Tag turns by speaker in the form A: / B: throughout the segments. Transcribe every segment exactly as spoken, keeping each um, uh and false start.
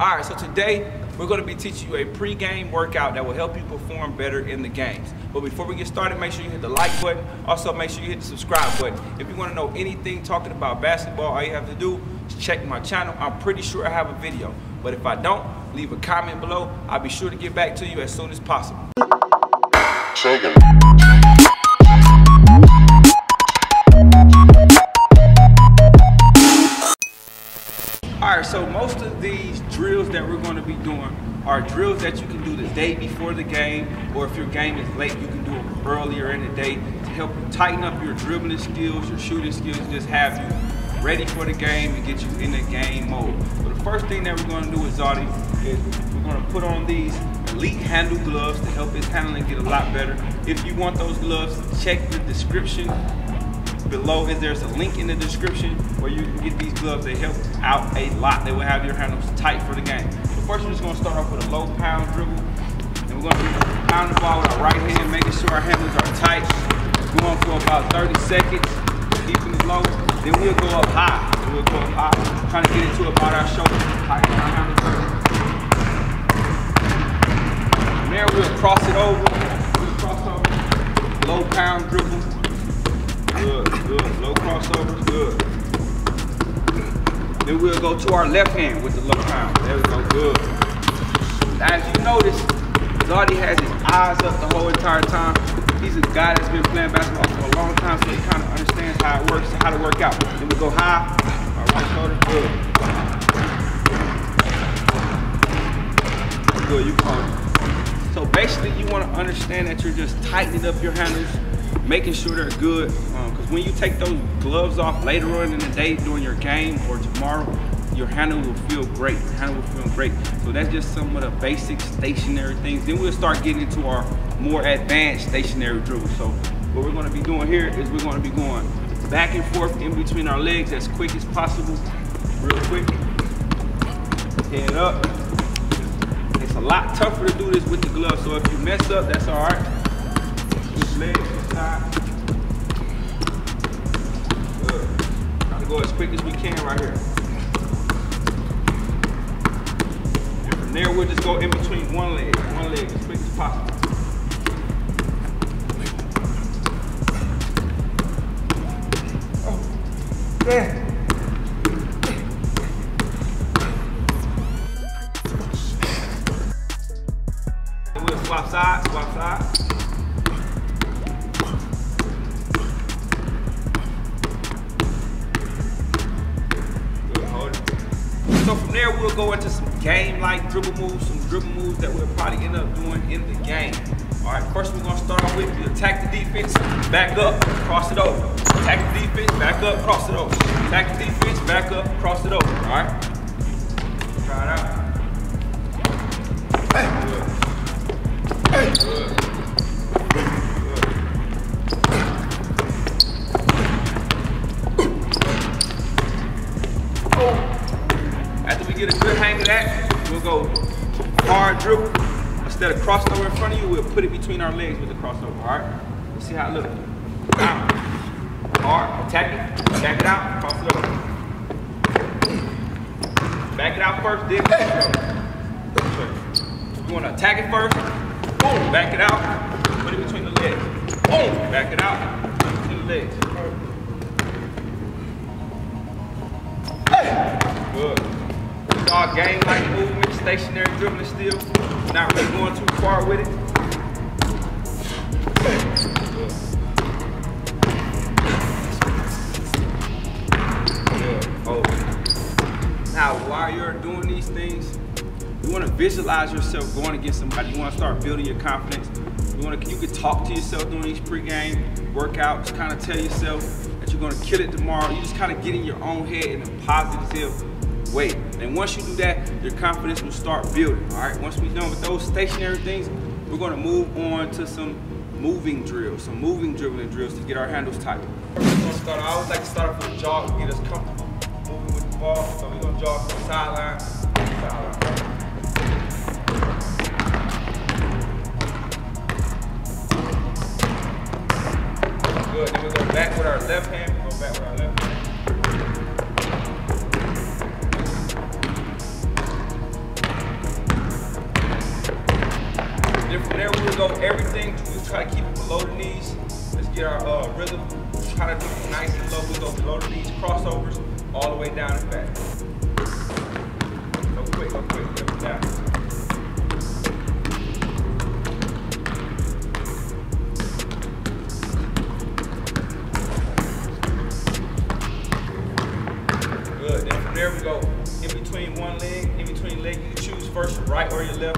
A: All right, so today we're going to be teaching you a pre-game workout that will help you perform better in the games. But before we get started, make sure you hit the like button. Also, make sure you hit the subscribe button. If you want to know anything talking about basketball, all you have to do is check my channel. I'm pretty sure I have a video. But if I don't, leave a comment below. I'll be sure to get back to you as soon as possible.
B: Shaking.
A: Alright, so most of these drills that we're going to be doing are drills that you can do the day before the game, or if your game is late, you can do them earlier in the day to help you tighten up your dribbling skills, your shooting skills, just have you ready for the game and get you in the game mode. But the first thing that we're going to do with Zodi is we're going to put on these elite handle gloves to help his handling get a lot better. If you want those gloves, check the description below. Is there's a link in the description where you can get these gloves. They help out a lot. They will have your handles tight for the game. So first, we're just going to start off with a low pound dribble, and we're going to pound the ball with our right hand, making sure our handles are tight. Going for about thirty seconds, keeping it low. Then we'll go up high. We'll go up high, trying to get it to about our shoulder, tighten our handles. From there, we'll cross it over. We'll cross over. Low pound dribble. Good, good. Low crossovers, good. Then we'll go to our left hand with the low pound. There we go, good. As you notice, Zodi has his eyes up the whole entire time. He's a guy that's been playing basketball for a long time, so he kind of understands how it works, how to work out. Then we go high, our right shoulder, good. Good, you call it. So basically, you want to understand that you're just tightening up your handles, making sure they're good, because um, when you take those gloves off later on in the day during your game or tomorrow, your handle will feel great. Your handle will feel great. So that's just some of the basic stationary things. Then we'll start getting into our more advanced stationary dribbles. So what we're going to be doing here is we're going to be going back and forth in between our legs as quick as possible, real quick. Head up. It's a lot tougher to do this with the gloves, so if you mess up, that's all right. Switch legs. Good. Try to go as quick as we can right here. And from there, we'll just go in between one leg, one leg as quick as possible. Oh, yeah. And we'll swap sides, swap sides. So from there, we'll go into some game-like dribble moves, some dribble moves that we'll probably end up doing in the game. All right, first we're gonna start off with, we attack the defense, back up, cross it over. Attack the defense, back up, cross it over. Attack the defense, back up, cross it over, all right? Try it out. Good. Good. After we get a good hang of that, we'll go hard dribble. Instead of crossing over in front of you, we'll put it between our legs with the crossover, all right? Let's see how it looks. Out. Hard, attack it, back it out, cross it over. Back it out first, then cross it over. We want to attack it first, boom, back it out, put it between the legs. Boom, back it out, put it between the legs. Good. All game-like movement, stationary dribbling still. Not really going too far with it. Good. Good. Oh. Now, while you're doing these things, you want to visualize yourself going against somebody. You want to start building your confidence. You want to, you can talk to yourself during these pre-game workouts. Kind of tell yourself that you're going to kill it tomorrow. You just kind of get in your own head in a positive way. And once you do that, your confidence will start building. All right. Once we're done with those stationary things, we're going to move on to some moving drills, some moving dribbling drills to get our handles tight. We're going to start. I always like to start off with a jog to get us comfortable moving with the ball. So we're going to jog from the sideline to the sideline. Good. Then we go back with our left hand. We go back with our left hand. go everything, we try to keep it below the knees. Let's get our uh, rhythm. Try to do it nice and low. We go below the knees, crossovers, all the way down and back. Go quick, go quick, go down. Good, then from there we go in between one leg, in between leg, you can choose first your right or your left.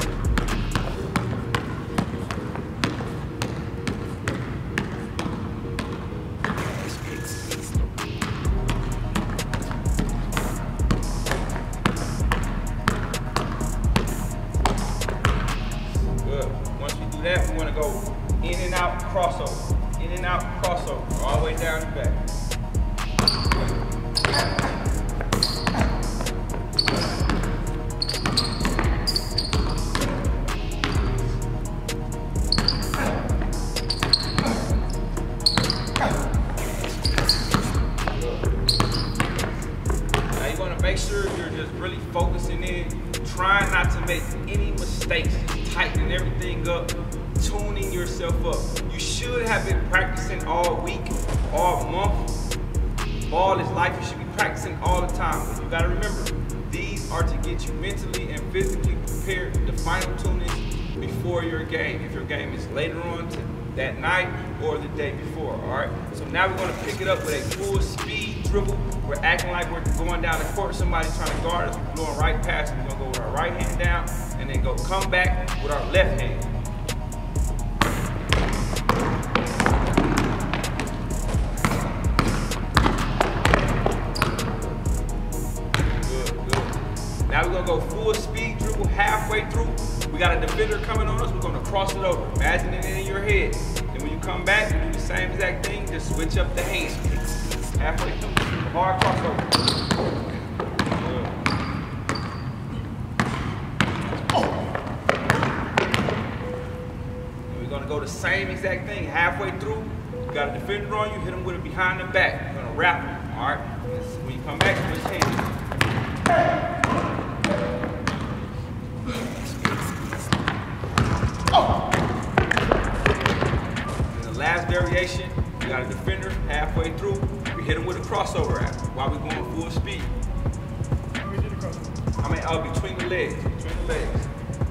A: That, we want to go in and out, crossover. In and out, crossover. All the way down and back. Now you want to make sure you're just really focusing in, trying not to make any mistakes, just tightening everything up, tuning yourself up. You should have been practicing all week, all month. Ball is life, you should be practicing all the time. But you gotta remember, these are to get you mentally and physically prepared to final tune it before your game. If your game is later on to that night or the day before, all right? So now we're gonna pick it up with a full speed dribble. We're acting like we're going down the court, somebody's trying to guard us, we're blowing right past them. We're gonna go with our right hand down and then go come back with our left hand. Now we're gonna go full speed dribble halfway through. We got a defender coming on us, we're gonna cross it over. Imagine it in your head. Then when you come back, you do the same exact thing, just switch up the hands. Halfway through, hard crossover. And we're gonna go the same exact thing, halfway through. You got a defender on you, hit him with it behind the back. You're gonna wrap him, all right? When you come back, switch hands. Last variation, we got a defender halfway through. We hit him with a crossover after while we're going full speed. I mean, uh, between the legs, between the legs.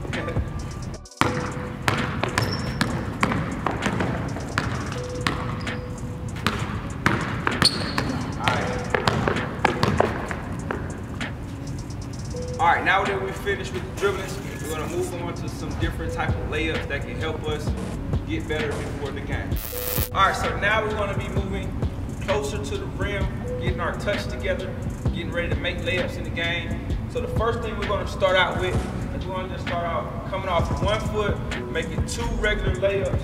A: All right, now that we're finished with the dribblings, we're gonna move on to some different type of layups that can help us get better before the game. All right, so now we're gonna be moving closer to the rim, getting our touch together, getting ready to make layups in the game. So the first thing we're gonna start out with is we're gonna just start out coming off one foot, making two regular layups.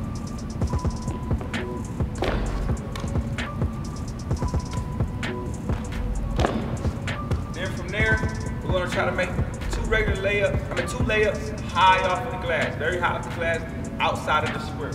A: Then from there, we're gonna try to make two regular layups, I mean two layups high off of the glass, very high off the glass, outside of the square.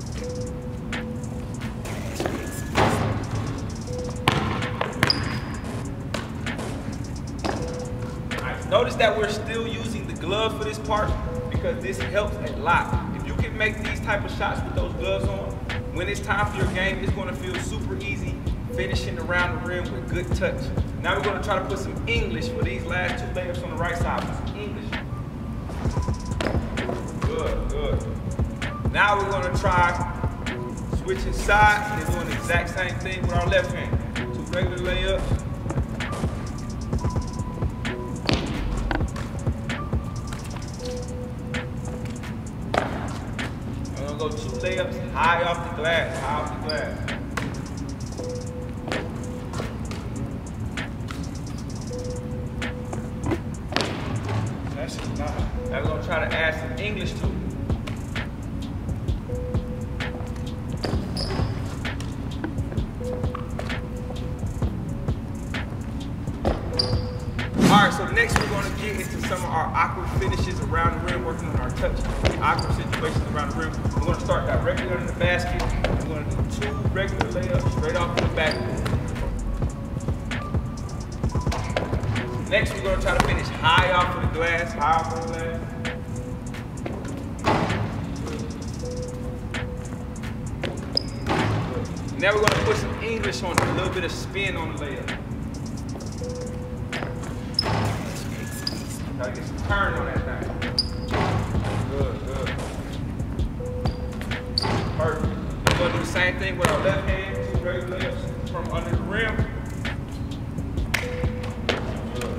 A: Right, notice that we're still using the glove for this part because this helps a lot. If you can make these type of shots with those gloves on, when it's time for your game, it's gonna feel super easy finishing around the rim with good touch. Now we're gonna try to put some English for these last two layups on the right side. Put some English. Good, good. Now we're gonna try switching sides and doing the exact same thing with our left hand. Two regular layups. I'm gonna go two layups high off the glass, high off the glass. That's just not. Now we're gonna try to add some English to it. All right, so next we're going to get into some of our awkward finishes around the rim, working on our touch, awkward situations around the rim. We're going to start directly under the basket. We're going to do two regular layups straight off the backboard. Next, we're going to try to finish high off of the glass, high off of the glass. Now we're gonna put some English on it, a little bit of spin on the layup. Gotta get some turn on that thing. Good, good. Perfect. We're gonna do the same thing with our left hand, two great layups from under the rim. Good.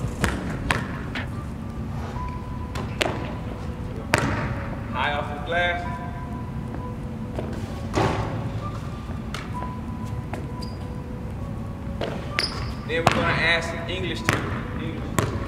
A: High off the glass. Then we're gonna add some English to it. English.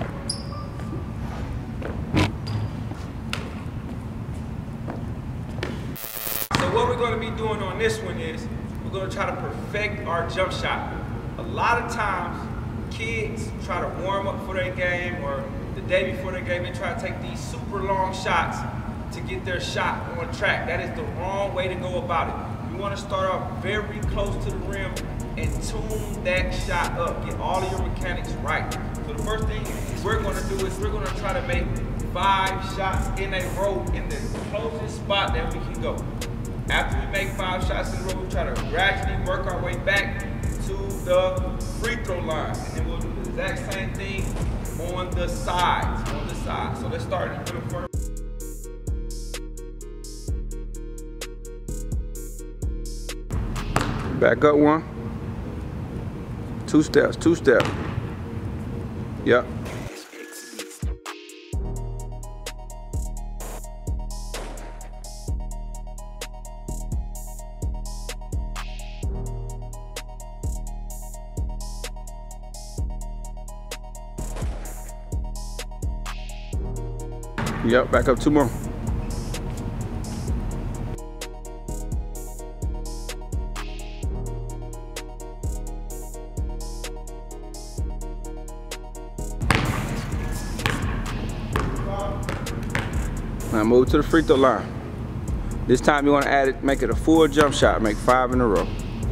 A: So what we're gonna be doing on this one is we're gonna try to perfect our jump shot. A lot of times, kids try to warm up for their game or the day before their game, they try to take these super long shots to get their shot on track. That is the wrong way to go about it. You wanna start off very close to the rim and tune that shot up. Get all of your mechanics right. So the first thing we're gonna do is we're gonna try to make five shots in a row in the closest spot that we can go. After we make five shots in a row, we try to gradually work our way back to the free throw line. And then we'll do the exact same thing on the sides, on the sides. So let's start in the middle first.
C: Back up one. Two steps, two steps. Yep. Yep, back up two more. Now move to the free throw line. This time you want to add it, make it a full jump shot, make five in a row.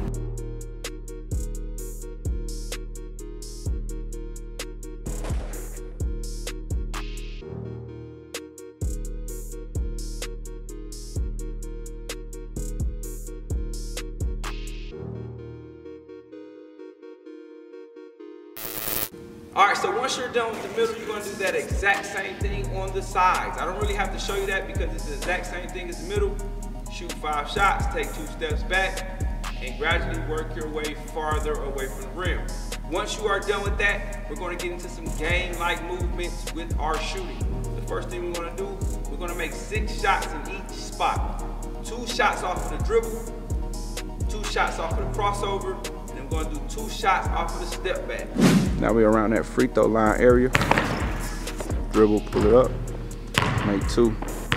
A: All right, so once you're done with the middle, you're gonna do that exact same thing on the sides. I don't really have to show you that because it's the exact same thing as the middle. Shoot five shots, take two steps back, and gradually work your way farther away from the rim. Once you are done with that, we're gonna get into some game-like movements with our shooting. The first thing we're gonna do, we're gonna make six shots in each spot. Two shots off of the dribble, two shots off of the crossover, and then we're gonna do two shots off of the step back.
C: Now we're around that free throw line area. Dribble, pull it up, make two.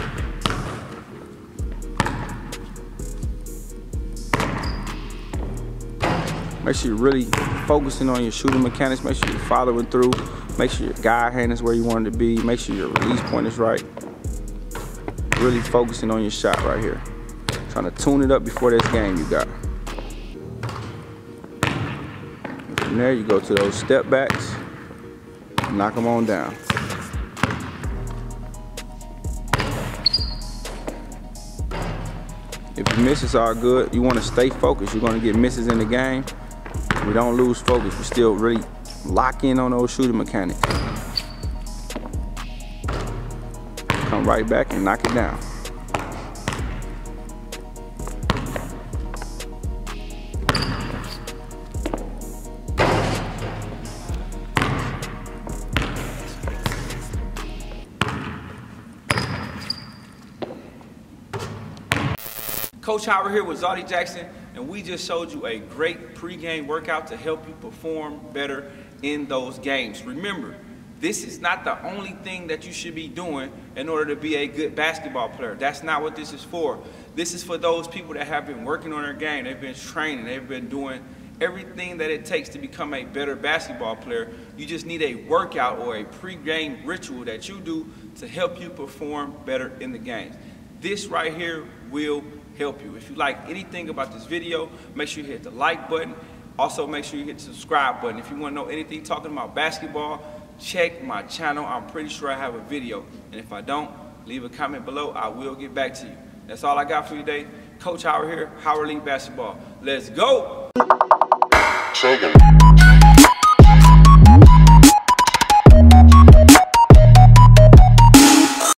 C: Make sure you're really focusing on your shooting mechanics. Make sure you're following through. Make sure your guide hand is where you want it to be. Make sure your release point is right. Really focusing on your shot right here. Trying to tune it up before this game you got. From there, you go to those step backs, knock them on down. If you miss, it's all good. You want to stay focused. You're going to get misses in the game. We don't lose focus. We still really lock in on those shooting mechanics. Come right back and knock it down.
A: Coach Howard here with Zodie Jackson, and we just showed you a great pregame workout to help you perform better in those games. Remember, this is not the only thing that you should be doing in order to be a good basketball player. That's not what this is for. This is for those people that have been working on their game. They've been training. They've been doing everything that it takes to become a better basketball player. You just need a workout or a pregame ritual that you do to help you perform better in the games. This right here will help you. If you like anything about this video, make sure you hit the like button. Also, make sure you hit the subscribe button. If you want to know anything talking about basketball, check my channel. I'm pretty sure I have a video. And if I don't, leave a comment below. I will get back to you. That's all I got for you today. Coach Howard here, Howard League Basketball. Let's go!
B: Shaking.